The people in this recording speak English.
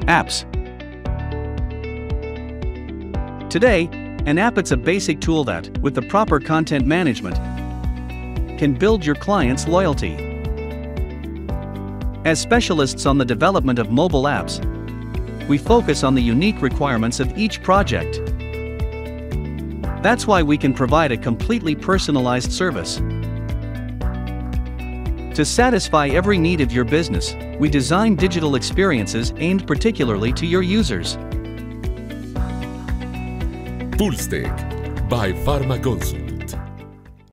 Apps. Today, an app is a basic tool that, with the proper content management, can build your clients' loyalty. As specialists on the development of mobile apps, we focus on the unique requirements of each project. That's why we can provide a completely personalized service. To satisfy every need of your business, we design digital experiences aimed particularly to your users. Pulse Tech by Pharma Consult.